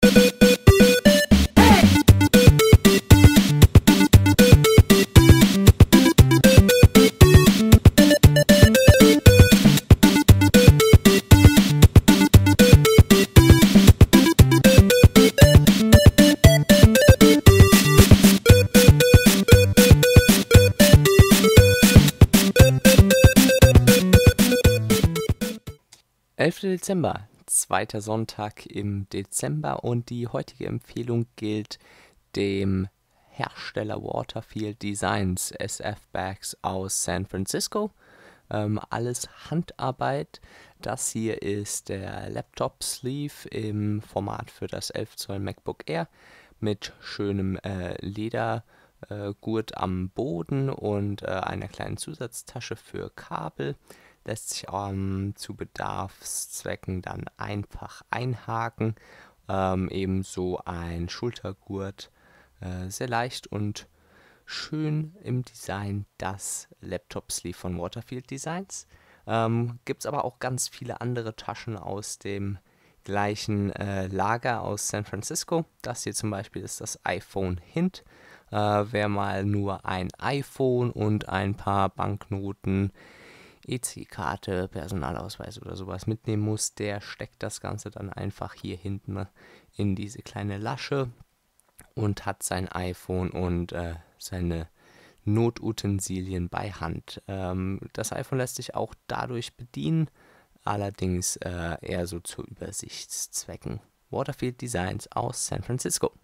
Dezember, zweiter Sonntag im Dezember, und die heutige Empfehlung gilt dem Hersteller Waterfield Designs SF Bags aus San Francisco. Alles Handarbeit. Das hier ist der Laptop Sleeve im Format für das 11 Zoll MacBook Air mit schönem Ledergurt am Boden und einer kleinen Zusatztasche für Kabel. Lässt sich zu Bedarfszwecken dann einfach einhaken. Ebenso ein Schultergurt, sehr leicht und schön im Design, das Laptop Sleeve von Waterfield Designs. Gibt es aber auch ganz viele andere Taschen aus dem gleichen Lager aus San Francisco. Das hier zum Beispiel ist das iPhone Hint. Wer mal nur ein iPhone und ein paar Banknoten, EC-Karte, Personalausweis oder sowas mitnehmen muss, der steckt das Ganze dann einfach hier hinten in diese kleine Lasche und hat sein iPhone und seine Notutensilien bei Hand. Das iPhone lässt sich auch dadurch bedienen, allerdings eher so zu Übersichtszwecken. Waterfield Designs aus San Francisco.